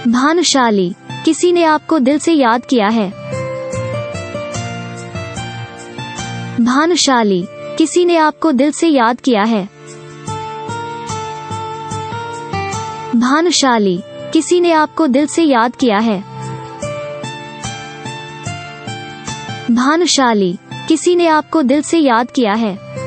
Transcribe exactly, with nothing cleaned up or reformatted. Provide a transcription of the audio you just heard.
भानुशाली, किसी ने आपको दिल से याद किया है। भानुशाली, किसी ने आपको दिल से याद किया है। भानुशाली, किसी ने आपको दिल से याद किया है। भानुशाली, किसी ने आपको दिल से याद किया है।